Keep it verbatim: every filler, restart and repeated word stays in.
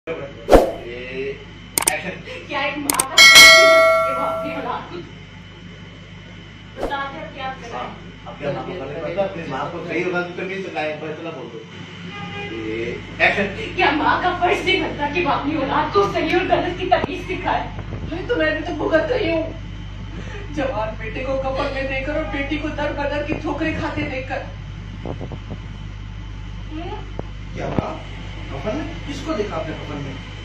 क्या एक माँ का के बाप की औलाद को बताते अब क्या कर रहा है? अब क्या माँ को अपनी माँ को सही होगा तो नहीं सिखाए पर इतना बोल दो। एक्शन। क्या माँ का फर्ज नहीं बनता कि वो अपनी औलाद को सही और गलत की तमीज सिखाए? अरे तो मैं भी तो भुगत रही हूँ, जवान बेटे को कफन में देकर और बेटी को दर बदर की ठोकरें खाते देखकर। क्या कहा? कफन में? किसको देखा आपने कफन में?